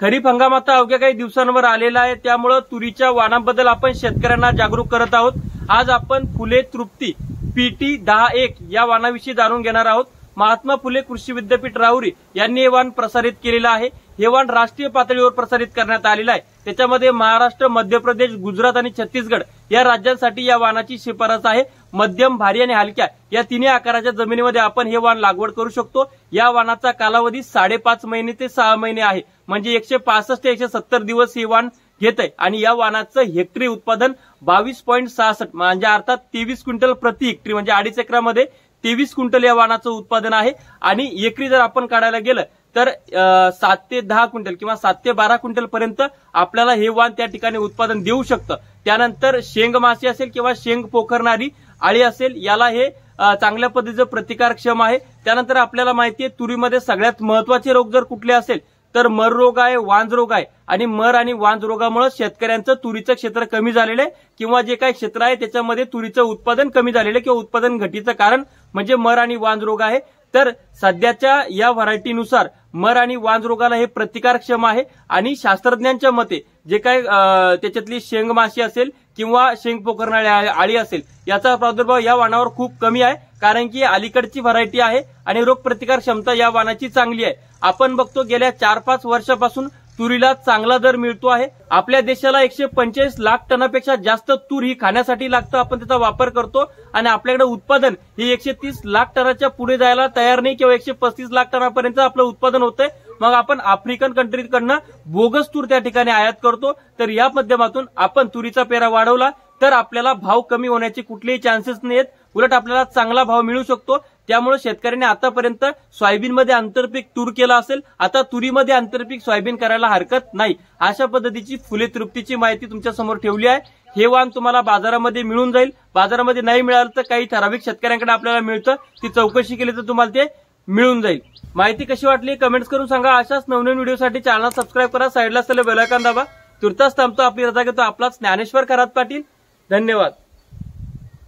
खरीप हंगाम आता अवघ्या काही दिवसांवर आलेला आहे, त्यामुळे तुरीच्या वाणाबद्दल आपण शेतकऱ्यांना जागरूक करत आहोत। आज आपण फुले तृप्ती PT 10-1 या वाणाविषयी जाणून घेणार आहोत। महात्मा फुले कृषी विद्यापीठ राहुरी यांनी हे वाण प्रसारित केलेलं आहे। हे वाण राष्ट्रीय पातळीवर प्रसारित करण्यात आलेलं आहे। त्याच्यामध्ये महाराष्ट्र, मध्य प्रदेश, गुजरात आणि छत्तीसगड या राज्यांसाठी या वाणाची शिफारस आहे। मध्यम, भारी आणि हलक्या या तिन्ही आकाराच्या जमिनीमध्ये आपण हे वाण लागवड करू शकतो। या वाणाचा कालावधी 5.5 महिने ते 6 महिने आहे, म्हणजे 165 ते 170 दिवस हे वाण घेत आहे। आणि या वाणाचं हेक्टरी उत्पादन 22.66 म्हणजे अर्थात 23 क्विंटल प्रति हेक्टरी, म्हणजे 2.5 एकरामध्ये 23 क्विंटल या वाणाचं उत्पादन आहे। आणि एकरी जर आपण काढायला गेलं तर 7 ते 10 क्विंटल किंवा 7 ते 12 क्विंटल पर्यंत आपल्याला हे वाण त्या ठिकाणी उत्पादन देऊ शकतं। त्यानंतर शेंग माशी असेल किंवा शेंग पोखरणारी आळी असेल, याला हे चांगल्या पद्धतीचं प्रतिकारक्षम आहे। त्यानंतर आपल्याला माहिती आहे तुरीमध्ये सगळ्यात महत्वाचे रोग जर कुठले असेल तर मर रोग आहे, वांज रोग आहे। आणि मर आणि वांज रोगामुळे शेतकऱ्यांचं तुरीचं क्षेत्र कमी झालेलं आहे, किंवा जे काही क्षेत्र आहे त्याच्यामध्ये तुरीचं उत्पादन कमी झालेलं आहे, किंवा उत्पादन घटीचं कारण म्हणजे मर आणि वांज रोग आहे। तर सध्याच्या या व्हरायटीनुसार मर आणि वांज रोगाला हे प्रतिकारक्षम आहे। आणि शास्त्रज्ञांच्या मते जे काही त्याच्यातली शेंग माशी असेल किंवा शेंग पोखरणारी आळी असेल, याचा प्रादुर्भाव या वाणावर खूप कमी आहे, कारण की अलीकडची व्हरायटी आहे आणि रोग प्रतिकार क्षमता या वाणाची चांगली आहे। आपण बघतो गेल्या 4-5 वर्षापासून तुरीला चांगला दर मिळतो आहे। आपल्या देशाला 145 लाख टनापेक्षा जास्त तूर ही खाण्यासाठी लागतं, आपण त्याचा वापर करतो। आणि आपल्याकडे उत्पादन हे 130 लाख टनाच्या पुढे जायला तयार नाही, किंवा 135 लाख टनापर्यंत आपलं उत्पादन होतंय। मग आपण आफ्रिकन कंट्रीकडनं बोगस तूर त्या ठिकाणी आयात करतो। तर या माध्यमातून आपण तुरीचा पेरा वाढवला तर आपल्याला भाव कमी होण्याचे कुठलेही चान्सेस नाहीत, उलट आपल्याला चांगला भाव मिळू शकतो। त्यामुळे शेतकऱ्यांनी आतापर्यंत सोयाबीनमध्ये आंतरपीक तूर केला असेल, आता तुरीमध्ये आंतरपीक सोयाबीन करायला हरकत नाही। अशा पद्धतीची फुले तृप्तीची माहिती तुमच्या समोर ठेवली आहे। हे वाण तुम्हाला बाजारामध्ये मिळून जाईल। बाजारामध्ये नाही मिळालं तर काही ठराविक शेतकऱ्यांकडे आपल्याला मिळतं, ती चौकशी केली तर तुम्हाला ते मिळून जाईल। माहिती कशी वाटली कमेंट्स करून सांगा। अशाच नवनवीन व्हिडिओसाठी चॅनल सबस्क्राईब करा, साईडला असलेलं बेल आयकॉन दाबा। तुर्तास थांबतो, आपली रजा घेतो। आपला ज्ञानेश्वर खरात पाटील, धन्यवाद।